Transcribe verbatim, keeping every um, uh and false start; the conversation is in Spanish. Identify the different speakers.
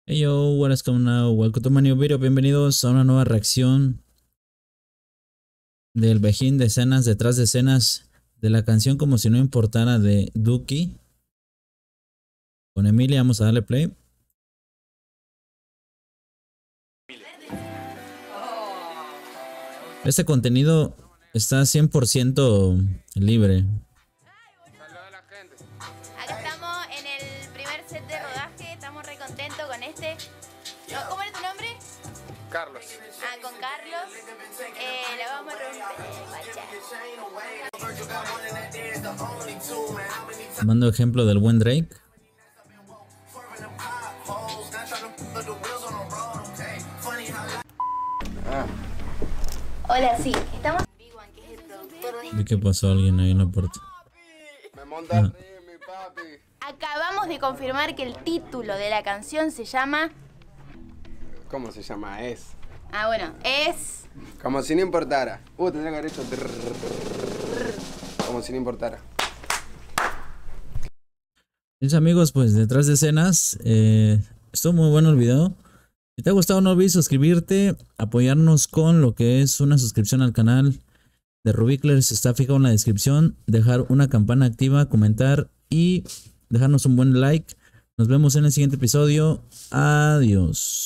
Speaker 1: Hey yo, what is coming now? Welcome to my new video. Bienvenidos a una nueva reacción del behind de escenas, detrás de escenas de la canción Como si no importara de Duki con Emilia. Vamos a darle play. Este contenido está cien por ciento libre.
Speaker 2: Acá estamos en el primer set de rodaje, estamos re contentos con este. ¿Cómo era tu nombre?
Speaker 3: Carlos.
Speaker 2: Ah, con Carlos. Eh, la vamos a romper.
Speaker 1: Mando ejemplo del buen Drake.
Speaker 3: Ah,
Speaker 2: Hola, sí, estamos en Big One, que es el productor de...
Speaker 1: Vi que pasó alguien ahí en la puerta.
Speaker 3: me monta
Speaker 1: Ah.
Speaker 3: arriba, mi papi.
Speaker 2: Acabamos de confirmar que el título de la canción se llama...
Speaker 3: ¿Cómo se llama? Es.
Speaker 2: Ah, bueno, es...
Speaker 3: Como si no importara. Uh, tendría que haber hecho. Como si no importara.
Speaker 1: Mis amigos, pues detrás de escenas, eh, estuvo muy bueno el video. Si te ha gustado, no olvides suscribirte, apoyarnos con lo que es una suscripción al canal de Rubiclers, está fijado en la descripción, dejar una campana activa, comentar y dejarnos un buen like. Nos vemos en el siguiente episodio. Adiós.